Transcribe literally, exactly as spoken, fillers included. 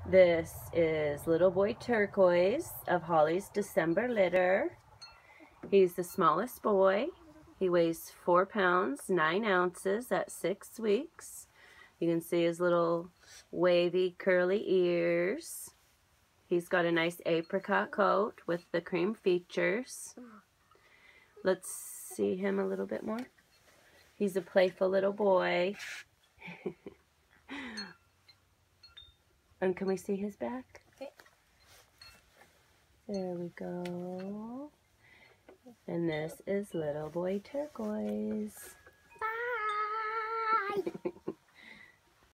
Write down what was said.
This is little boy Turquoise of Holly's December litter. He's the smallest boy. He weighs four pounds, nine ounces at six weeks. You can see his little wavy curly ears. He's got a nice apricot coat with the cream features. Let's see him a little bit more. He's a playful little boy. And can we see his back? Okay. There we go. And this is little boy Turquoise. Bye!